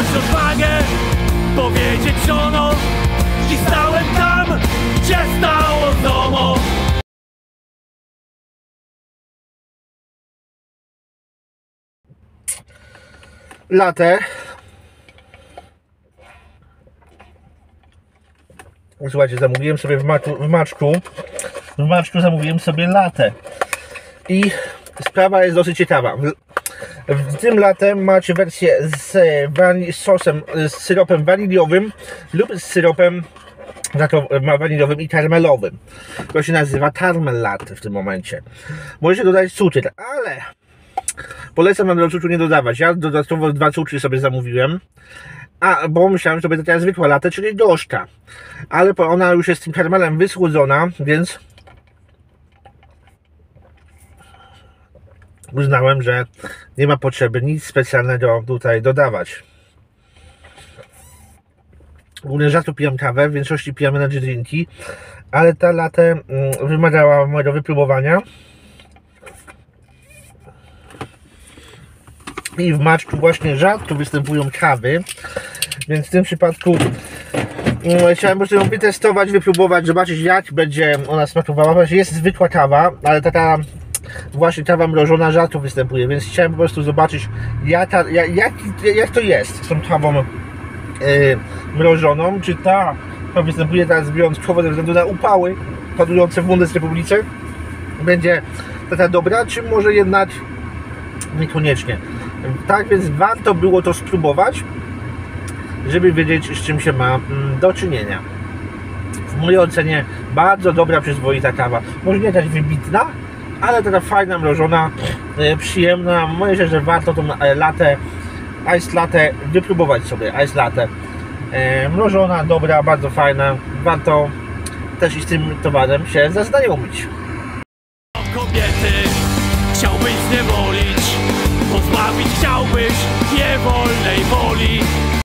odwagę powiedzieć żono i stałem tam, gdzie stało domo. Latę. Słuchajcie, zamówiłem sobie w Maczku zamówiłem sobie latę. I sprawa jest dosyć ciekawa. W tym latem macie wersję z sosem, z syropem waniliowym lub z syropem waniliowym i karmelowym. To się nazywa caramel latte w tym momencie. Możecie dodać cukier, ale polecam wam do cukru nie dodawać. Ja dodatkowo 2 cukry sobie zamówiłem. Bo myślałem, że to będzie taka zwykła latte, czyli gorzka. Ale ona już jest tym karmelem wysłodzona, więc uznałem, że nie ma potrzeby nic specjalnego tutaj dodawać. Głównie rzadko pijam kawę, w większości pijam energy drinki, ale ta latte wymagała mojego wypróbowania. I w Maczku właśnie rzadko występują kawy, więc w tym przypadku chciałem po prostu ją wytestować, wypróbować, zobaczyć jak będzie ona smakowała. Jest zwykła kawa, ale taka właśnie kawa mrożona rzadko występuje, więc chciałem po prostu zobaczyć jak to jest z tą kawą mrożoną, czy ta występuje teraz wyjątkowo ze względu na upały panujące w Bundesrepublice, będzie taka dobra, czy może jednak niekoniecznie. Tak więc warto było to spróbować, żeby wiedzieć, z czym się ma do czynienia. W mojej ocenie bardzo dobra, przyzwoita kawa. Może nie jakaś wybitna, ale taka fajna, mrożona, przyjemna. Myślę, że warto tą latę, ice latte wypróbować sobie. Ice latte mrożona, dobra, bardzo fajna. Warto też i z tym towarem się zaznajomić. Kobiety chciałbyś zniewolić, pozbawić chciałbyś niewolnej woli.